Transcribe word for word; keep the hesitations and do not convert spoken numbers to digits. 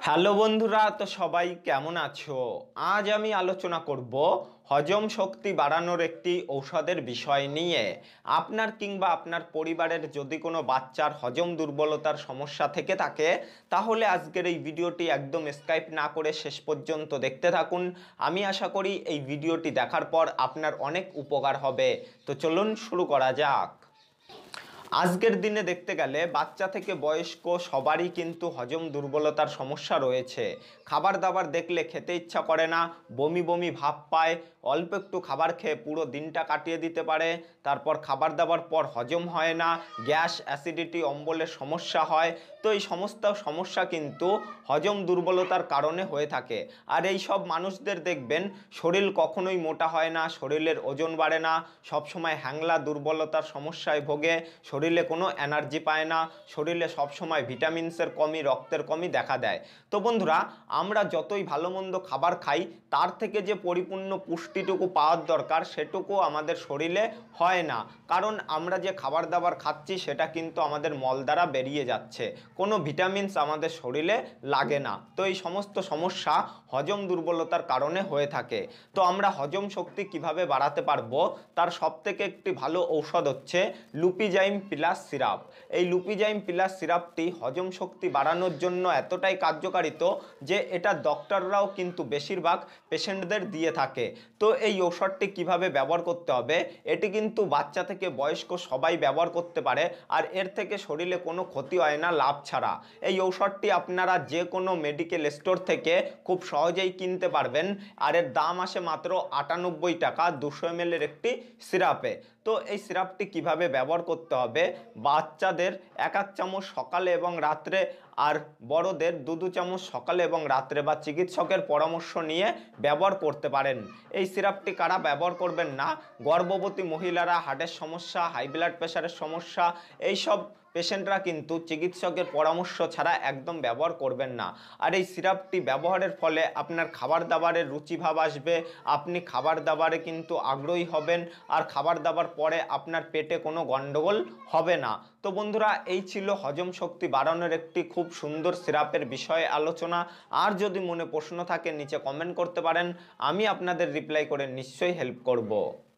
Hello বন্ধুরা, তো সবাই কেমন আছো? আজ আমি আলোচনা করব হজম শক্তি বাড়ানোর একটি ঔষধের বিষয় নিয়ে। আপনার কিংবা আপনার পরিবারের যদি কোনো বাচ্চার হজম দুর্বলতার সমস্যা থেকে থাকে, তাহলে আজকের এই ভিডিওটি একদম স্কিপ না করে শেষ পর্যন্ত দেখতে থাকুন। আমি আশা করি এই ভিডিওটি দেখার পর আপনার অনেক উপকার হবে। তো চলুন শুরু করা যাক। আজকের দিনে দেখতে গেলে বাচ্চা থেকে বয়স্ক সবারই কিন্তু হজম দুর্বলতার সমস্যা রয়েছে। খাবার দাবার দেখলে খেতে ইচ্ছা করে না, বমি বমি ভাব পায়, অল্প একটু খাবার খেয়ে পুরো দিনটা কাটিয়ে দিতে পারে। তারপর খাবার দাবার পর হজম হয় না, গ্যাস, অ্যাসিডিটি, অম্বলের সমস্যা হয়। তো এই সমস্ত সমস্যা কিন্তু হজম দুর্বলতার কারণে হয়ে থাকে। আর এই সব মানুষদের দেখবেন শরীর কখনোই মোটা হয় না, শরীরের ওজন বাড়ে না, সবসময় হ্যাংলা দুর্বলতার সমস্যায় ভোগে, শরীরে কোনো এনার্জি পায় না, শরীরে সবসময় ভিটামিনসের কমি, রক্তের কমি দেখা দেয়। তো বন্ধুরা, আমরা যতই ভালো মন্দ খাবার খাই, তার থেকে যে পরিপূর্ণ পুষ্টিটুকু পাওয়ার দরকার সেটুকু আমাদের শরীরে হয় না। কারণ আমরা যে খাবার দাবার খাচ্ছি সেটা কিন্তু আমাদের মল দ্বারা বেরিয়ে যাচ্ছে, কোনো ভিটামিনস আমাদের শরীরে লাগে না। তো এই সমস্ত সমস্যা হজম দুর্বলতার কারণে হয়ে থাকে। তো আমরা হজম শক্তি কিভাবে বাড়াতে পারবো, তার সবথেকে একটি ভালো ঔষধ হচ্ছে লুপিজাইম প্লাস সিরাপ। এই লুপিজাইম প্লাস সিরাপটি হজম শক্তি বাড়ানোর জন্য এতটাই কার্যকারিত যে এটা ডক্টররাও কিন্তু বেশিরভাগ পেশেন্টদের দিয়ে থাকে। তো এই ঔষধটি কিভাবে ব্যবহার করতে হবে, এটি কিন্তু বাচ্চা থেকে বয়স্ক সবাই ব্যবহার করতে পারে, আর এর থেকে শরীরে কোনো ক্ষতি হয় না লাভ ছাড়া। এই ঔষধটি আপনারা যে কোনো মেডিকেল স্টোর থেকে খুব সহজেই কিনতে পারবেন, আর এর দাম আসে মাত্র আটানব্বই টাকা দুশো এম এর একটি সিরাপে। তো এই সিরাপটি কিভাবে ব্যবহার করতে হবে, বাচ্চাদের এক এক চামচ সকালে এবং রাত্রে, আর বড়দের দু দু চামচ সকালে এবং রাত্রে, বা চিকিৎসকের পরামর্শ নিয়ে ব্যবহার করতে পারেন। এই সিরাপটি কারা ব্যবহার করবেন না, গর্ভবতী মহিলারা, হার্টের সমস্যা, হাই ব্লাড প্রেশারের সমস্যা, এইসব পেশেন্টরা কিন্তু চিকিৎসকের পরামর্শ ছাড়া একদম ব্যবহার করবেন না। আর এই সিরাপটি ব্যবহারের ফলে আপনার খাবার দাবারের রুচিভাব আসবে, আপনি খাবার দাবারে কিন্তু আগ্রহী হবেন, আর খাবার দাবার পরে আপনার পেটে কোনো গন্ডগোল হবে না। তো বন্ধুরা, এই ছিল হজম শক্তি বাড়ানোর একটি খুব সুন্দর সিরাপের বিষয়ে আলোচনা। আর যদি মনে প্রশ্ন থাকে নিচে কমেন্ট করতে পারেন, আমি আপনাদের রিপ্লাই করে নিশ্চয়ই হেল্প করব।